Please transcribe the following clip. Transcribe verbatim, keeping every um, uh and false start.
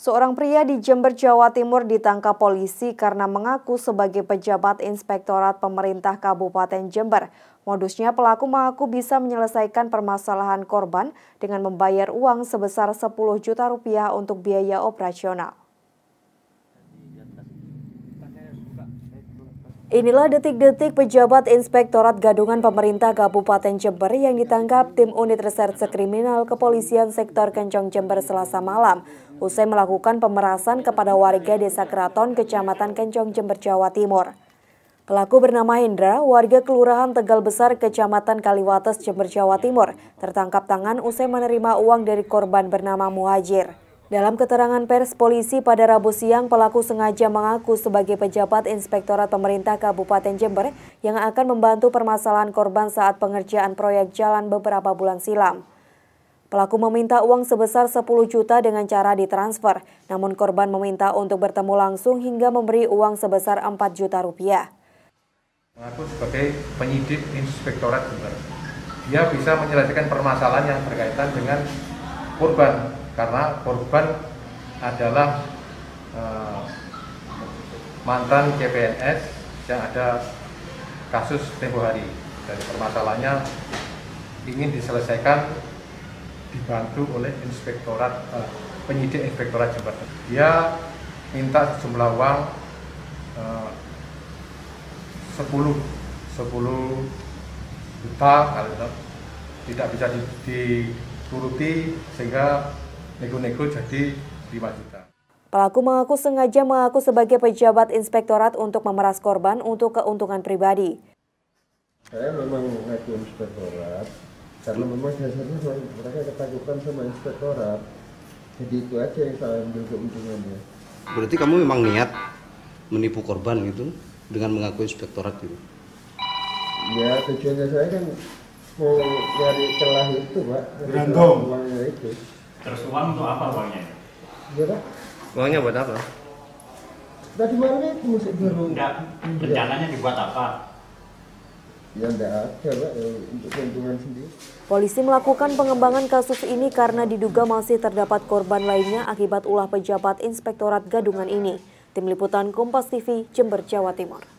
Seorang pria di Jember, Jawa Timur ditangkap polisi karena mengaku sebagai pejabat Inspektorat Pemerintah Kabupaten Jember. Modusnya pelaku mengaku bisa menyelesaikan permasalahan korban dengan membayar uang sebesar sepuluh juta rupiah untuk biaya operasional. Inilah detik-detik pejabat Inspektorat Gadungan Pemerintah Kabupaten Jember yang ditangkap tim Unit Reserse Kriminal Kepolisian Sektor Kencong Jember Selasa malam usai melakukan pemerasan kepada warga Desa Keraton, Kecamatan Kencong, Jember, Jawa Timur. Pelaku bernama Hendra, warga Kelurahan Tegal Besar, Kecamatan Kaliwates, Jember, Jawa Timur, tertangkap tangan usai menerima uang dari korban bernama Muhajir. Dalam keterangan pers polisi pada Rabu siang, pelaku sengaja mengaku sebagai pejabat Inspektorat Pemerintah Kabupaten Jember yang akan membantu permasalahan korban saat pengerjaan proyek jalan beberapa bulan silam. Pelaku meminta uang sebesar sepuluh juta dengan cara ditransfer, namun korban meminta untuk bertemu langsung hingga memberi uang sebesar empat juta rupiah. Mengaku sebagai penyidik Inspektorat Jember, dia bisa menyelesaikan permasalahan yang berkaitan dengan korban. Karena korban adalah uh, mantan C P N S yang ada kasus tempo hari. Dari permasalahannya ingin diselesaikan dibantu oleh Inspektorat uh, penyidik Inspektorat Jember. Dia minta sejumlah uang uh, sepuluh juta, kalau tidak bisa dituruti sehingga nego-nego jadi lima juta. Pelaku mengaku sengaja mengaku sebagai pejabat inspektorat untuk memeras korban untuk keuntungan pribadi. Saya memang mengaku inspektorat karena memang dasarnya mereka ketakutan sama inspektorat. Jadi itu aja yang saya ambil keuntungannya. Berarti kamu memang niat menipu korban gitu dengan mengaku inspektorat gitu? Ya, tujuannya saya kan mau nyari celah itu, Pak. Beruntung. Uangnya itu. Terus uang untuk apa uangnya? Ya, Pak. Uangnya buat apa? Tadi malam itu musik baru. Enggak, rencananya dibuat apa? Ya enggak ada, Pak, untuk keuntungan sendiri. Polisi melakukan pengembangan kasus ini karena diduga masih terdapat korban lainnya akibat ulah pejabat Inspektorat Gadungan ini. Tim Liputan Kompas T V, Jember, Jawa Timur.